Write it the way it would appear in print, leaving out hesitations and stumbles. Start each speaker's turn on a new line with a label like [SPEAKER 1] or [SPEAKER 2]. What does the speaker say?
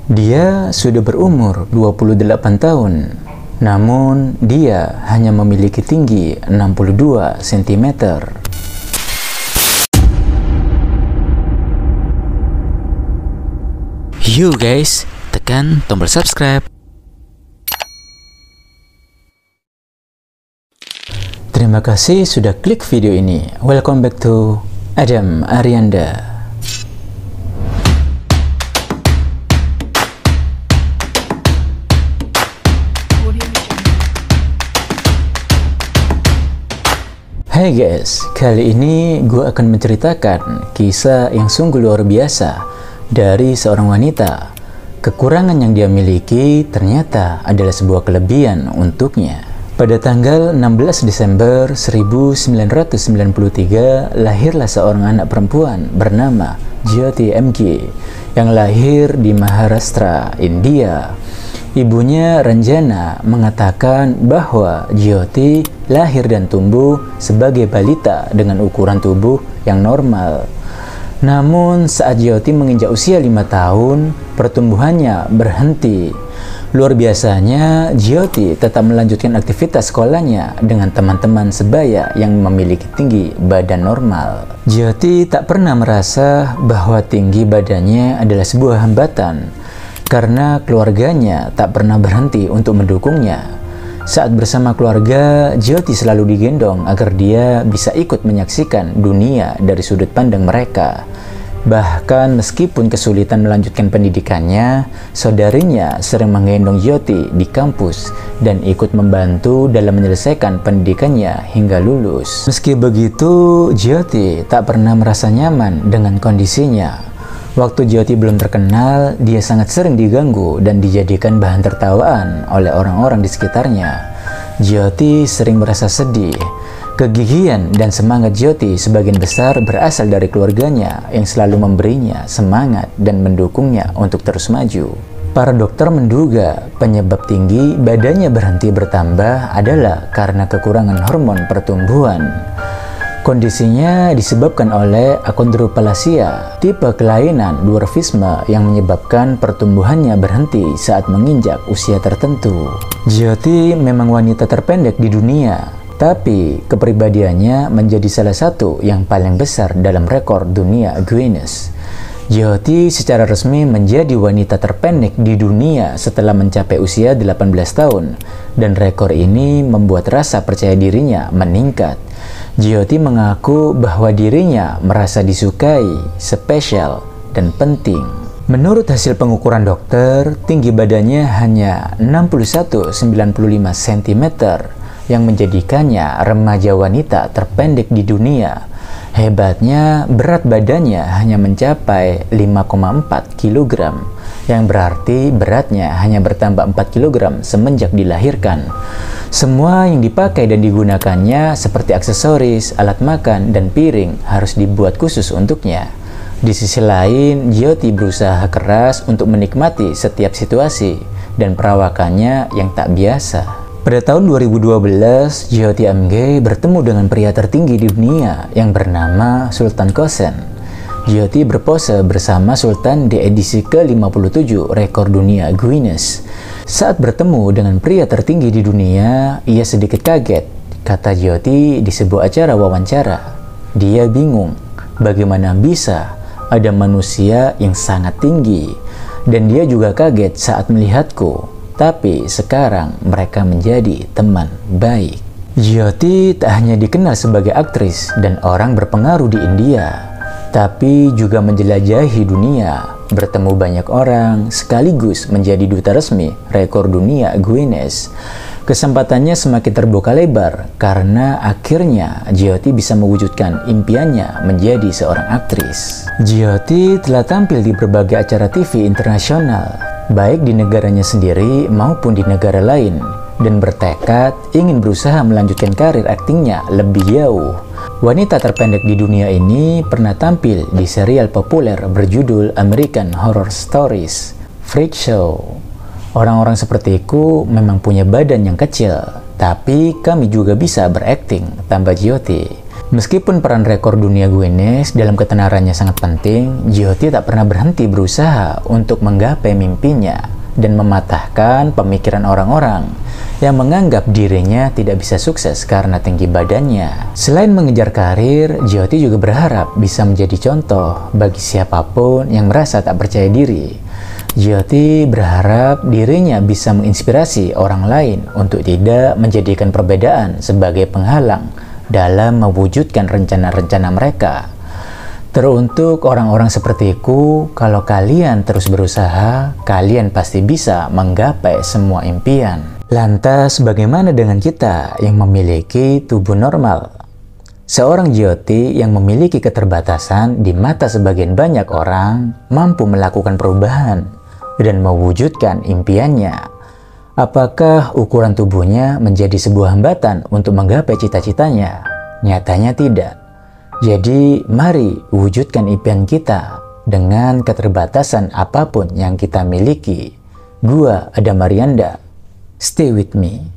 [SPEAKER 1] Dia sudah berumur 28 tahun, namun dia hanya memiliki tinggi 62 cm. Yuk guys, tekan tombol subscribe. Terima kasih sudah klik video ini. Welcome back to Adam Arianda. Hai guys, kali ini gue akan menceritakan kisah yang sungguh luar biasa dari seorang wanita. Kekurangan yang dia miliki ternyata adalah sebuah kelebihan untuknya. Pada tanggal 16 Desember 1993, lahirlah seorang anak perempuan bernama Jyoti MK yang lahir di Maharashtra, India. Ibunya Ranjana mengatakan bahwa Jyoti lahir dan tumbuh sebagai balita dengan ukuran tubuh yang normal. Namun saat Jyoti menginjak usia 5 tahun, pertumbuhannya berhenti. Luar biasanya, Jyoti tetap melanjutkan aktivitas sekolahnya dengan teman-teman sebaya yang memiliki tinggi badan normal. Jyoti tak pernah merasa bahwa tinggi badannya adalah sebuah hambatan, karena keluarganya tak pernah berhenti untuk mendukungnya. Saat bersama keluarga, Jyoti selalu digendong agar dia bisa ikut menyaksikan dunia dari sudut pandang mereka. Bahkan meskipun kesulitan melanjutkan pendidikannya, saudarinya sering menggendong Jyoti di kampus dan ikut membantu dalam menyelesaikan pendidikannya hingga lulus. Meski begitu, Jyoti tak pernah merasa nyaman dengan kondisinya. Waktu Jyoti belum terkenal, dia sangat sering diganggu dan dijadikan bahan tertawaan oleh orang-orang di sekitarnya. Jyoti sering merasa sedih. Kegigihan dan semangat Jyoti sebagian besar berasal dari keluarganya yang selalu memberinya semangat dan mendukungnya untuk terus maju. Para dokter menduga penyebab tinggi badannya berhenti bertambah adalah karena kekurangan hormon pertumbuhan. Kondisinya disebabkan oleh akondroplasia, tipe kelainan dwarfisme yang menyebabkan pertumbuhannya berhenti saat menginjak usia tertentu. Jyoti memang wanita terpendek di dunia, tapi kepribadiannya menjadi salah satu yang paling besar dalam rekor dunia Guinness. Jyoti secara resmi menjadi wanita terpendek di dunia setelah mencapai usia 18 tahun, dan rekor ini membuat rasa percaya dirinya meningkat. Jyoti mengaku bahwa dirinya merasa disukai, spesial, dan penting. Menurut hasil pengukuran dokter, tinggi badannya hanya 61,95 cm yang menjadikannya remaja wanita terpendek di dunia. Hebatnya, berat badannya hanya mencapai 5,4 kg, yang berarti beratnya hanya bertambah 4 kg semenjak dilahirkan. Semua yang dipakai dan digunakannya seperti aksesoris, alat makan, dan piring harus dibuat khusus untuknya. Di sisi lain, Jyoti berusaha keras untuk menikmati setiap situasi dan perawakannya yang tak biasa. Pada tahun 2012, Jyoti MK bertemu dengan pria tertinggi di dunia yang bernama Sultan Qasim. Jyoti berpose bersama Sultan di edisi ke-57 rekor dunia Guinness. Saat bertemu dengan pria tertinggi di dunia, ia sedikit kaget, kata Jyoti di sebuah acara wawancara. Dia bingung, bagaimana bisa ada manusia yang sangat tinggi, dan dia juga kaget saat melihatku. Tapi sekarang mereka menjadi teman baik. Jyoti tak hanya dikenal sebagai aktris dan orang berpengaruh di India, tapi juga menjelajahi dunia, bertemu banyak orang, sekaligus menjadi duta resmi rekor dunia Guinness. Kesempatannya semakin terbuka lebar karena akhirnya Jyoti bisa mewujudkan impiannya menjadi seorang aktris. Jyoti telah tampil di berbagai acara TV internasional, baik di negaranya sendiri maupun di negara lain, dan bertekad ingin berusaha melanjutkan karir aktingnya lebih jauh. Wanita terpendek di dunia ini pernah tampil di serial populer berjudul American Horror Stories, Freak Show. Orang-orang sepertiku memang punya badan yang kecil, tapi kami juga bisa berakting, tambah Jyoti. Meskipun peran rekor dunia Guinness dalam ketenarannya sangat penting, Jyoti tak pernah berhenti berusaha untuk menggapai mimpinya dan mematahkan pemikiran orang-orang yang menganggap dirinya tidak bisa sukses karena tinggi badannya. Selain mengejar karir, Jyoti juga berharap bisa menjadi contoh bagi siapapun yang merasa tak percaya diri. Jyoti berharap dirinya bisa menginspirasi orang lain untuk tidak menjadikan perbedaan sebagai penghalang dalam mewujudkan rencana-rencana mereka. Teruntuk orang-orang sepertiku, kalau kalian terus berusaha, kalian pasti bisa menggapai semua impian. Lantas, bagaimana dengan kita yang memiliki tubuh normal? Seorang Jyoti yang memiliki keterbatasan di mata sebagian banyak orang mampu melakukan perubahan dan mewujudkan impiannya. Apakah ukuran tubuhnya menjadi sebuah hambatan untuk menggapai cita-citanya? Nyatanya tidak. Jadi, mari wujudkan impian kita dengan keterbatasan apapun yang kita miliki. Gua Adam Marianda. Stay with me.